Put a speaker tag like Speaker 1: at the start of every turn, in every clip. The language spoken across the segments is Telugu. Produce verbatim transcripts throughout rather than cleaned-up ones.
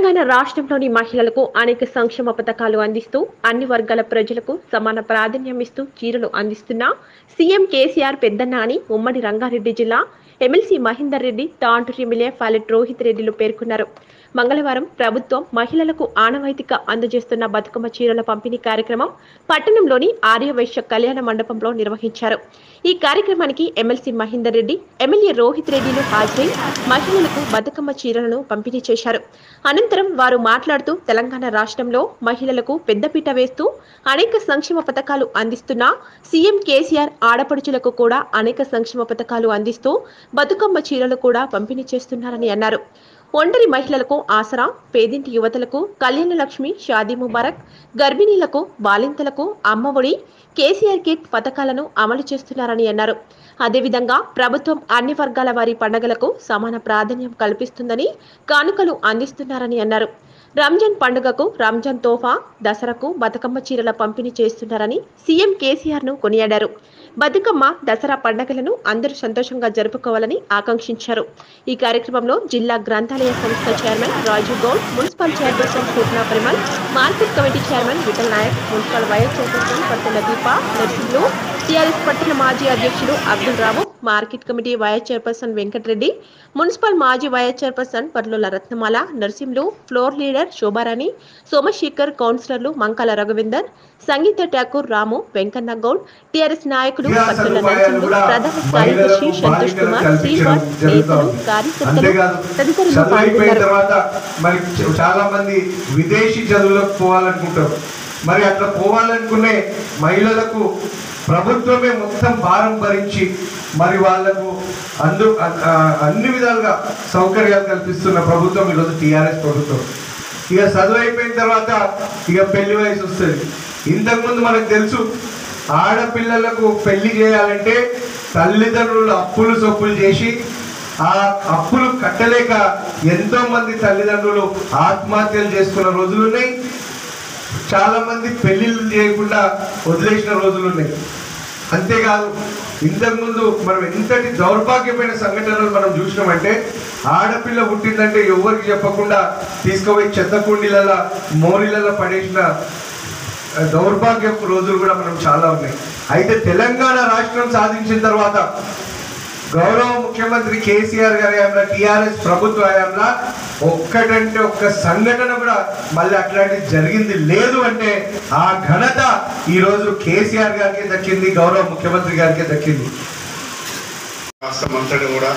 Speaker 1: తెలంగాణ రాష్ట్రంలోని మహిళలకు అనేక సంక్షేమ పథకాలు అందిస్తూ అన్ని వర్గాల ప్రజలకు సమాన ప్రాధాన్యం ఇస్తూ చీరలు అందిస్తున్న సీఎం కేసీఆర్ పెద్దన్న అని ఉమ్మడి రంగారెడ్డి జిల్లా ఎమ్మెల్సీ మహేందర్ రెడ్డి తాంటూరు ఎమ్మెల్యే ఫాలెట్ రోహిత్ రెడ్డిలు పేర్కొన్నారు. మంగళవారం ప్రభుత్వం మహిళలకు ఆనవాయితీగా అందజేస్తున్న బతుకమ్మ చీరల పంపిణీ కార్యక్రమం పట్టణంలోని ఆర్యవైశ్య కళ్యాణ మండపంలో నిర్వహించారు. ఈ కార్యక్రమానికి ఎమ్మెల్సీ మహేందర్ రెడ్డి, ఎమ్మెల్యే రోహిత్ రెడ్డిలు హాజరై మహిళలకు బతుకమ్మ చీరలను పంపిణీ చేశారు. అనంతరం వారు మాట్లాడుతూ తెలంగాణ రాష్ట్రంలో మహిళలకు పెద్దపీట వేస్తూ అనేక సంక్షేమ పథకాలు అందిస్తున్న సీఎం కేసీఆర్ ఆడపడుచులకు కూడా అనేక సంక్షేమ పథకాలు అందిస్తూ బతుకమ్మ చీరలు కూడా పంపిణీ చేస్తున్నారని అన్నారు. ఒంటరి మహిళలకు ఆసరా, పేదింటి యువతలకు కళ్యాణ లక్ష్మి, షాదీ ముబారక్, గర్భిణీలకు, బాలింతలకు అమ్మఒడి, కేసీఆర్ కిట్ పథకాలను అమలు చేస్తున్నారని అన్నారు. అదేవిధంగా ప్రభుత్వం అన్ని వర్గాల వారి పండుగలకు సమాన ప్రాధాన్యం కల్పిస్తుందని కానుకలు అందిస్తున్నారని అన్నారు. రంజాన్ పండుగకు రంజాన్ తోఫా, దసరాకు బతుకమ్మ చీరల పంపిణీ చేస్తున్నారని సీఎం కేసీఆర్ ను కొనియాడారు. బతుకమ్మ, దసరా పండుగలను అందరూ సంతోషంగా జరుపుకోవాలని ఆకాంక్షించారు. ఈ కార్యక్రమంలో జిల్లా గ్రంథాలయ సంస్థ chairman Rajiv Goud, municipal chairperson Purna Parimal, market committee chairman Vithal Nayak, municipal vice chairperson Pattela Deepa Narsimhulu, TRS పట్టణ మాజీ అధ్యక్షులు Abdul Rao, market committee vice chairperson Venkatareddy, municipal మాజీ vice chairperson Parlula Ratnamala, Narsimhulu, floor leader Shobharani, Somashekar, కౌన్సిలర్లు మంకాల రఘువిందర్, సంగీత ఠాకూర్, రాము, వెంకన్న గౌడ్, టీఆర్ఎస్ నాయకులు పర్లుల నరసింహులు, ప్రధాన కార్యదర్శి సంతోష్ కుమార్, శ్రీనివాస్, నేతలు, కార్యకర్తలు తదితరులు పాల్గొన్నారు.
Speaker 2: చాలా మంది విదేశీ చదువులకు పోవాలనుకుంటారు. మరి అట్లా పోవాలనుకునే మహిళలకు ప్రభుత్వమే మొత్తం భారం భరించి మరి వాళ్లకు అందు అన్ని విధాలుగా సౌకర్యాలు కల్పిస్తున్న ప్రభుత్వం ఈరోజు టీఆర్ఎస్ ప్రభుత్వం. ఇక చదువు అయిపోయిన తర్వాత ఇక పెళ్లి వయసు వస్తుంది. ఇంతకుముందు మనకు తెలుసు, ఆడపిల్లలకు పెళ్లి చేయాలంటే తల్లిదండ్రులు అప్పులు సొప్పులు చేసి ఆ అప్పులు కట్టలేక ఎంతో మంది తల్లిదండ్రులు ఆత్మహత్యలు చేసుకున్న రోజులు ఉన్నాయి. చాలా మంది పెళ్లిళ్ళు చేయకుండా వదిలేసిన రోజులు ఉన్నాయి. అంతేకాదు, ఇంతకుముందు మనం ఎంతటి దౌర్భాగ్యమైన సంఘటనలు మనం చూసినామంటే, ఆడపిల్ల పుట్టిందంటే ఎవరికి చెప్పకుండా తీసుకుపోయి చెత్త కుండీలలో మోరీలలో పడేసిన దౌర్భాగ్యపు రోజులు కూడా మనం చాలా ఉన్నాయి. అయితే తెలంగాణ రాష్ట్రం సాధించిన తర్వాత గౌరవ ముఖ్యమంత్రి కేసీఆర్ గారి హయాంలో, టీఆర్ఎస్ ప్రభుత్వ హయాంలో ఒక్కటంటే ఒక్క సంఘటన కూడా మళ్ళీ అట్లాంటిది జరిగింది లేదు. అంటే ఆ ఘనత ఈరోజు కేసీఆర్ గారికి దక్కింది, గౌరవ ముఖ్యమంత్రి గారికి దక్కింది.
Speaker 3: రాష్ట్రం అంతటా కూడా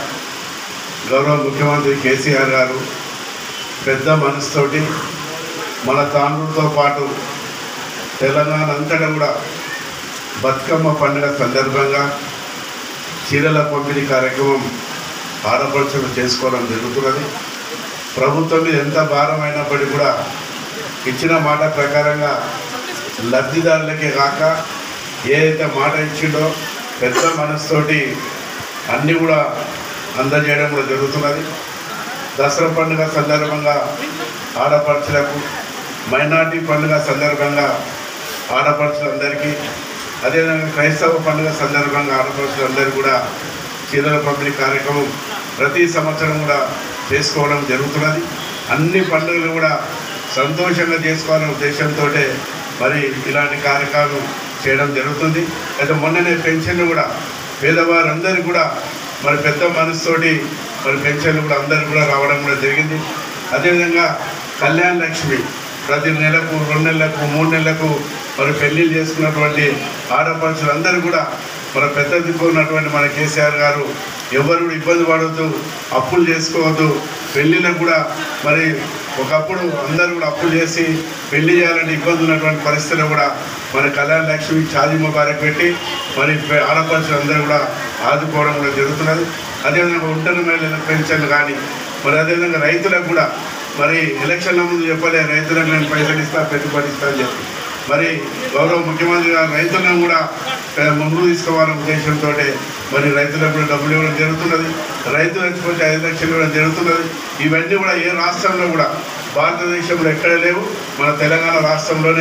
Speaker 3: గౌరవ ముఖ్యమంత్రి కేసీఆర్ గారు పెద్ద మనసుతోటి మన తాండ్రులతో పాటు తెలంగాణ అంతటా కూడా బతుకమ్మ పండుగ సందర్భంగా చీరల పంపిణీ కార్యక్రమం ఆడపడుచులు చేసుకోవడం జరుగుతున్నది. ప్రభుత్వం మీద ఎంత భారం అయినప్పటికీ కూడా ఇచ్చిన మాట ప్రకారంగా లబ్ధిదారులకే కాక ఏదైతే మాట ఇచ్చిండో పెద్ద మనసుతోటి అన్నీ కూడా అందజేయడం కూడా జరుగుతున్నది. దసరా పండుగ సందర్భంగా ఆడపడుచులకు, మైనార్టీ పండుగ సందర్భంగా ఆడపడుచులందరికీ, అదేవిధంగా క్రైస్తవ పండుగ సందర్భంగా ఆడపడుచులందరూ కూడా చీరల పంపిణీ కార్యక్రమం ప్రతి సంవత్సరం కూడా చేసుకోవడం జరుగుతున్నది. అన్ని పండుగలు కూడా సంతోషంగా చేసుకోవాలనే ఉద్దేశంతో మరి ఇలాంటి కార్యక్రమం చేయడం జరుగుతుంది. అయితే మొన్ననే పెన్షన్లు కూడా పేదవారందరూ కూడా మరి పెద్ద మనసుతోటి మరి పెన్షన్లు కూడా అందరూ కూడా రావడం కూడా జరిగింది. అదేవిధంగా కళ్యాణ లక్ష్మి ప్రతి నెలకు, రెండు నెలలకు, మూడు నెలలకు మరి పెళ్లిళ్ళు చేసుకున్నటువంటి ఆడపడుచులందరూ కూడా మన పెద్ద దిక్కు ఉన్నటువంటి మన కేసీఆర్ గారు ఎవరు ఇబ్బంది పడవద్దు, అప్పులు చేసుకోవద్దు, పెళ్ళిళ్ళకు కూడా మరి ఒకప్పుడు అందరూ కూడా అప్పులు చేసి పెళ్లి చేయాలంటే ఇబ్బంది ఉన్నటువంటి పరిస్థితుల్లో కూడా మన కళ్యాణ లక్ష్మి, షాదీ ముబారక్ పెట్టి మరి ఆడపడుచులు అందరూ కూడా ఆదుకోవడం కూడా జరుగుతున్నది. అదేవిధంగా ఒంటరి మహిళల పెన్షన్లు కానీ, మరి అదేవిధంగా రైతులకు కూడా మరి ఎలక్షన్ల ముందు చెప్పలే రైతులకు నేను పైసలు ఇస్తా, పెట్టుబడి ఇస్తా అని చెప్పి మరి గౌరవ ముఖ్యమంత్రి గారు రైతులను కూడా ముందుకు తీసుకోవాలనే ఉద్దేశంతో మరి రైతులకు కూడా డబ్బులు ఇవ్వడం జరుగుతున్నది. రైతులు చచ్చిపోతే ఐదు లక్షలు ఇవ్వడం జరుగుతున్నది. ఇవన్నీ కూడా ఏ రాష్ట్రంలో కూడా భారతదేశంలో ఎక్కడ లేవు, మన తెలంగాణ రాష్ట్రంలోనే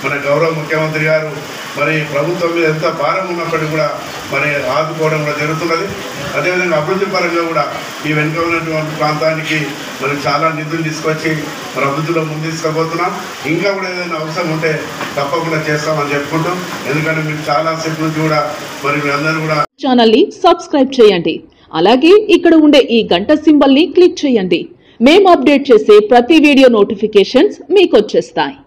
Speaker 3: మన గౌరవ ముఖ్యమంత్రి గారు మరి ప్రభుత్వం మీద ఎంత భారం ఉన్నప్పటికీ కూడా మరి ఆదుకోవడం కూడా జరుగుతున్నది. అదేవిధంగా అభివృద్ధి పరంగా కూడా ఈ వెనుక ఉన్నటువంటి ప్రాంతానికి మరి చాలా నిధులు తీసుకొచ్చి మరి అభివృద్ధిలో ముందు తీసుకుపోతున్నాం. ఇంకా కూడా ఏదైనా అవసరం ఉంటే తప్పకుండా చేస్తామని చెప్పుకుంటూ, ఎందుకంటే మీరు చాలా సేపు నుంచి కూడా మరి మీ అందరూ కూడా
Speaker 4: ఛానల్ ని సబ్స్క్రైబ్ చేయండి. అలాగే ఇక్కడ ఉండే ఈ గంట సింబల్ ని క్లిక్ చేయండి. మేము అప్డేట్ చేసే ప్రతి వీడియో నోటిఫికేషన్స్ మీకు వచ్చేస్తాయి.